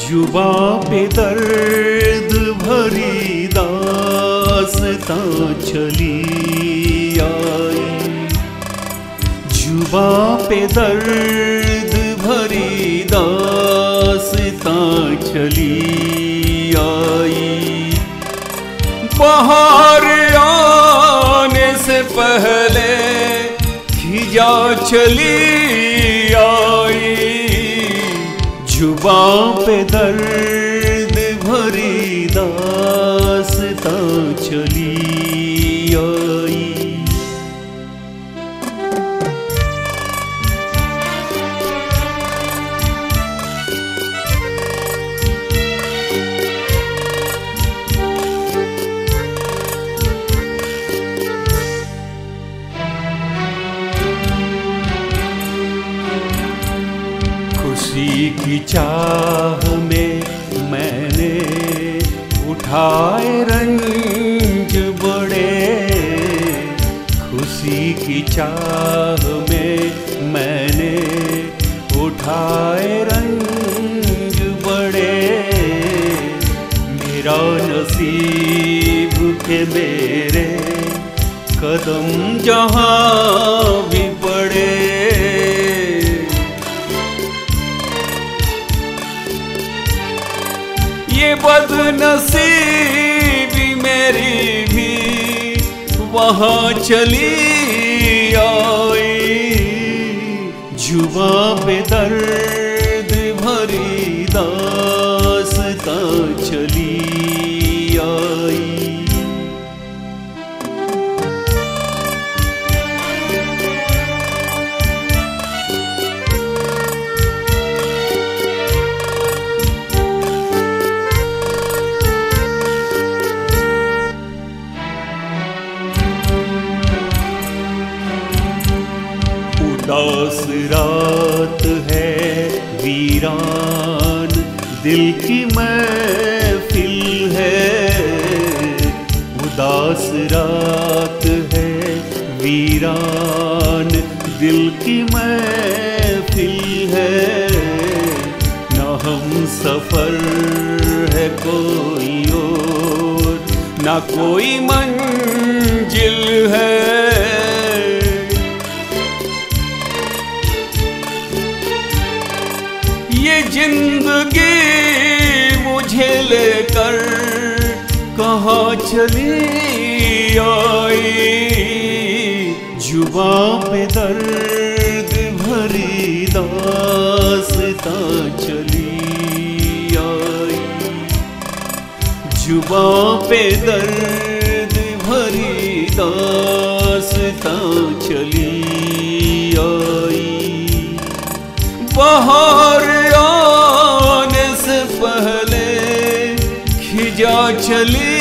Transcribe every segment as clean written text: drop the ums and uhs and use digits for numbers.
जुबां पे दर्द भरी दास्तां चली आई, जुबां पे दर्द भरी दास्तां चली आई। बाहर आने से पहले खिजा चली आई, जुबां पे दर्द भरी दास्तां चली आई। खुशी की चाह में मैंने उठाए रंज बड़े, खुशी की चाह में मैंने उठाए रंज बड़े। मेरा नसीब के मेरे कदम जहाँ भी पड़े, ये बदनसीबी मेरी भी वहाँ चली आई, जुबां पे दर्द भरी दास्तां चली आई। उदास रात है वीरान दिल की महफिल है, उदास रात है वीरान दिल की महफिल है। न हम सफर है कोई और न कोई मंजिल है, ये जिंदगी मुझे लेकर कहाँ चली आई, जुबां पे दर्द भरी दास्तां चली आई, जुबां पे दर्द भरी दास्तां चली आई। बाहर आने से पहले खिजा चली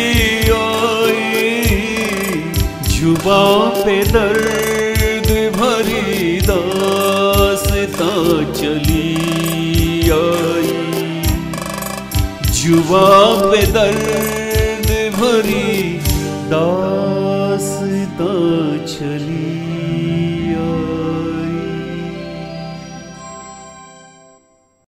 आई, जुबां पे दर्द भरी दास्तां चली आई, जुबां पे दर्द भरी दास्तां चली